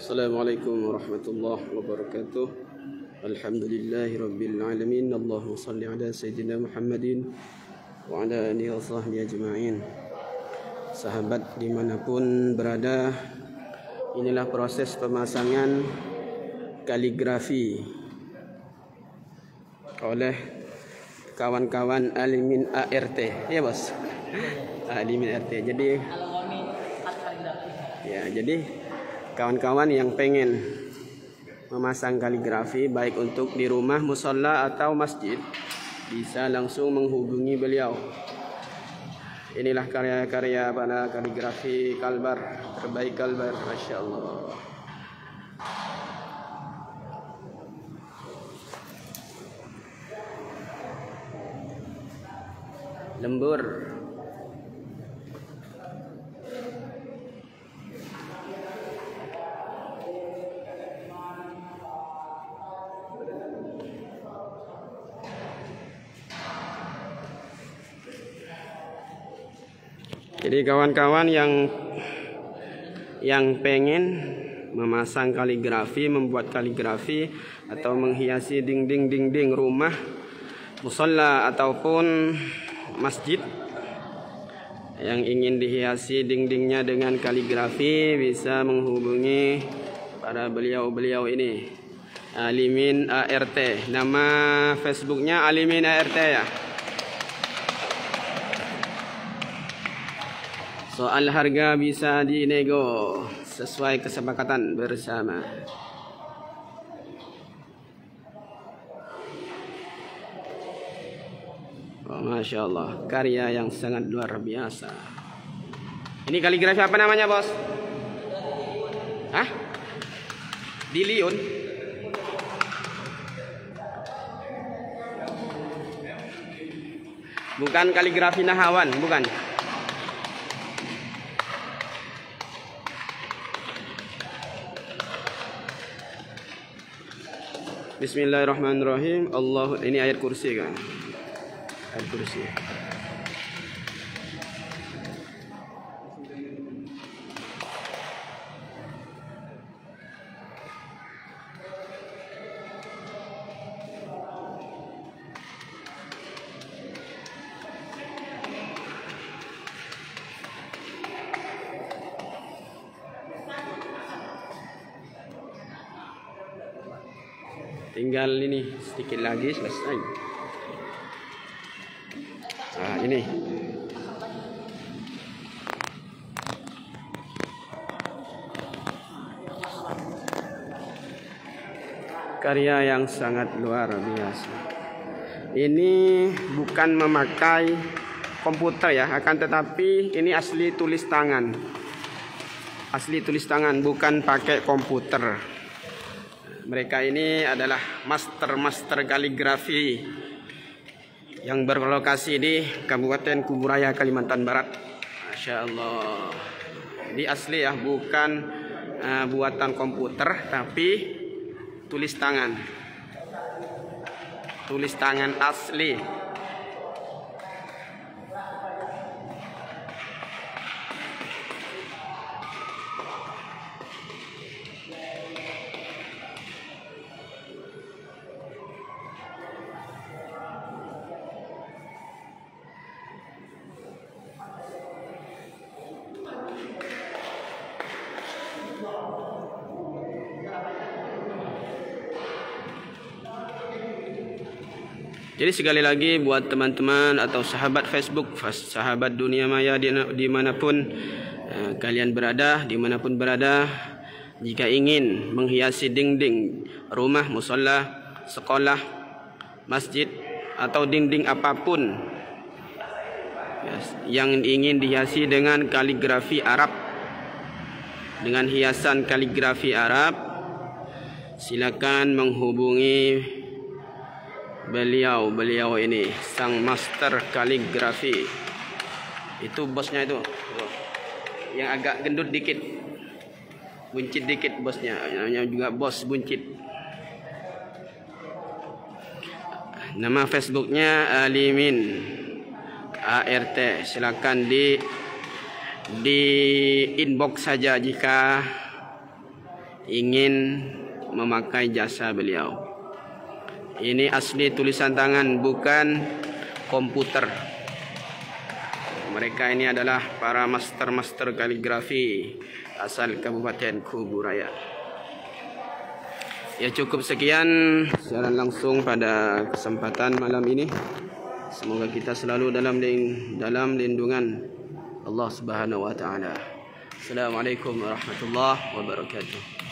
Assalamualaikum warahmatullahi wabarakatuh. Alhamdulillahi rabbil alamin. Allahumma salli ala sayyidina Muhammadin wa ala alihi wa sahbihi ajma'in. Sahabat dimanapun berada, inilah proses pemasangan kaligrafi oleh kawan-kawan Alimin ART. Ya bos, Alimin ART. Jadi kawan-kawan yang pengen memasang kaligrafi baik untuk di rumah, musola atau masjid, bisa langsung menghubungi beliau. Inilah karya-karya para kaligrafi Kalbar, terbaik Kalbar, Masya Allah. Lembur. Jadi kawan-kawan yang pengen memasang kaligrafi, membuat kaligrafi atau menghiasi dinding rumah, musola ataupun masjid, yang ingin dihiasi dindingnya dengan kaligrafi, bisa menghubungi para beliau-beliau ini. Alimin ART. Nama Facebooknya Alimin ART ya. Soal harga bisa dinego sesuai kesepakatan bersama. Oh, Masya Allah, karya yang sangat luar biasa. Ini kaligrafi apa namanya bos? Hah? Diliun? Bukan kaligrafi Nahawan, bukan. Bismillahirrahmanirrahim. Ini ayat kursi kan? Ayat kursi. Tinggal ini sedikit lagi selesai. Nah, ini. Karya yang sangat luar biasa. Ini bukan memakai komputer ya, akan tetapi ini asli tulis tangan. Asli tulis tangan, bukan pakai komputer. Mereka ini adalah master kaligrafi yang berlokasi di Kabupaten Kuburaya, Kalimantan Barat. Masya Allah. Ini asli ya, bukan buatan komputer, tapi tulis tangan. Tulis tangan asli. Jadi sekali lagi buat teman-teman atau sahabat Facebook, sahabat dunia maya dimanapun kalian berada, dimanapun berada, jika ingin menghiasi dinding rumah, musola, sekolah, masjid atau dinding apapun yang ingin dihiasi dengan kaligrafi Arab, dengan hiasan kaligrafi Arab, silakan menghubungi beliau ini, sang master kaligrafi. Itu bosnya itu, yang agak gendut dikit, buncit dikit bosnya, namanya juga bos buncit. Nama Facebooknya Alimin ART. Silakan di inbox saja jika ingin memakai jasa beliau. Ini asli tulisan tangan, bukan komputer. Mereka ini adalah para master-master kaligrafi asal Kabupaten Kuburaya. Ya, cukup sekian siaran langsung pada kesempatan malam ini. Semoga kita selalu dalam lindungan Allah Subhanahu wa taala. Assalamualaikum warahmatullahi wabarakatuh.